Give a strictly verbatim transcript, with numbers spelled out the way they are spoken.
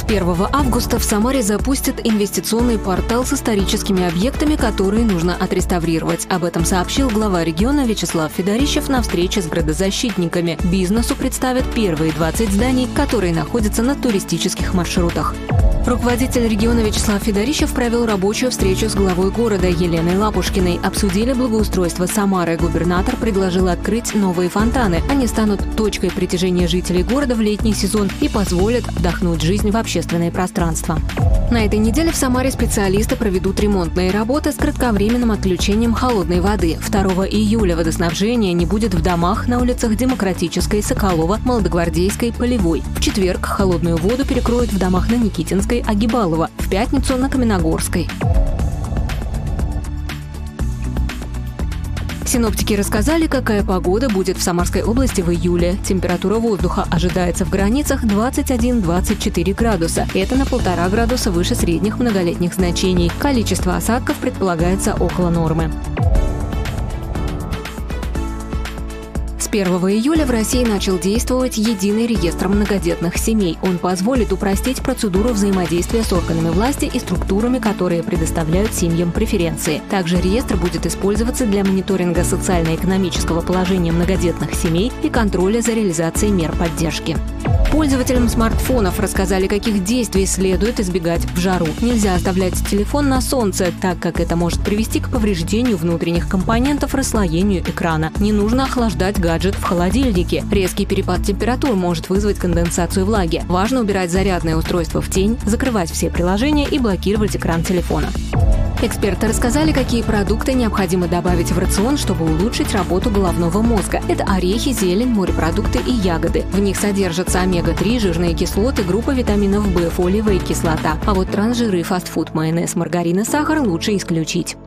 первого августа в Самаре запустят инвестиционный портал с историческими объектами, которые нужно отреставрировать. Об этом сообщил глава региона Вячеслав Федорищев на встрече с градозащитниками. Бизнесу представят первые двадцать зданий, которые находятся на туристических маршрутах. Руководитель региона Вячеслав Федорищев провел рабочую встречу с главой города Еленой Лапушкиной. Обсудили благоустройство Самары. Губернатор предложил открыть новые фонтаны. Они станут точкой притяжения жителей города в летний сезон и позволят вдохнуть жизнь в общественное пространство. На этой неделе в Самаре специалисты проведут ремонтные работы с кратковременным отключением холодной воды. второго июля водоснабжения не будет в домах на улицах Демократической, Соколова, Молодогвардейской, Полевой. В четверг холодную воду перекроют в домах на Никитинской, Агибалова, в пятницу на Каменногорской. Синоптики рассказали, какая погода будет в Самарской области в июле. Температура воздуха ожидается в границах двадцать один — двадцать четыре градуса. Это на полтора градуса выше средних многолетних значений. Количество осадков предполагается около нормы. С первого июля в России начал действовать единый реестр многодетных семей. Он позволит упростить процедуру взаимодействия с органами власти и структурами, которые предоставляют семьям преференции. Также реестр будет использоваться для мониторинга социально-экономического положения многодетных семей и контроля за реализацией мер поддержки. Пользователям смартфонов рассказали, каких действий следует избегать в жару. Нельзя оставлять телефон на солнце, так как это может привести к повреждению внутренних компонентов, расслоению экрана. Не нужно охлаждать гаджет в холодильнике. Резкий перепад температур может вызвать конденсацию влаги. Важно убирать зарядное устройство в тень, закрывать все приложения и блокировать экран телефона. Эксперты рассказали, какие продукты необходимо добавить в рацион, чтобы улучшить работу головного мозга. Это орехи, зелень, морепродукты и ягоды. В них содержатся омега три, жирные кислоты, группа витаминов В, фолиевая кислота. А вот трансжиры, фастфуд, майонез, маргарин и сахар лучше исключить.